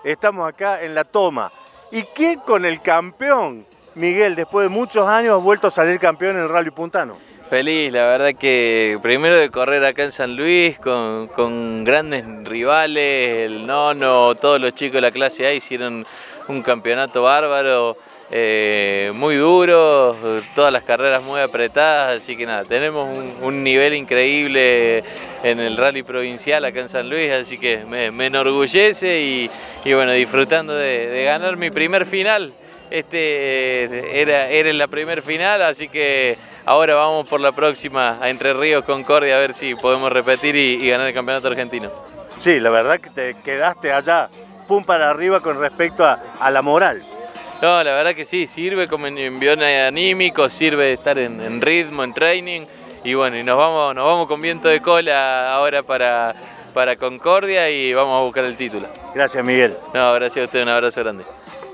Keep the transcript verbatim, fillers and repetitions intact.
estamos acá en La Toma. ¿Y quién con el campeón? Miguel, después de muchos años, ha vuelto a salir campeón en el Rally Puntano. Feliz, la verdad que primero de correr acá en San Luis con, con grandes rivales, el Nono, todos los chicos de la clase A hicieron un campeonato bárbaro, eh, muy duro, todas las carreras muy apretadas, así que nada, tenemos un, un nivel increíble en el rally provincial acá en San Luis, así que me, me enorgullece y, y bueno, disfrutando de, de ganar mi primer final. Este era, era la primer final, así que ahora vamos por la próxima a Entre Ríos, Concordia, a ver si podemos repetir y, y ganar el campeonato argentino. Sí, la verdad que te quedaste allá, pum para arriba con respecto a, a la moral. No, la verdad que sí, sirve como envión anímico, sirve estar en, en ritmo, en training, y bueno, y nos vamos, nos vamos con viento de cola ahora para, para Concordia y vamos a buscar el título. Gracias, Miguel. No, gracias a usted, un abrazo grande.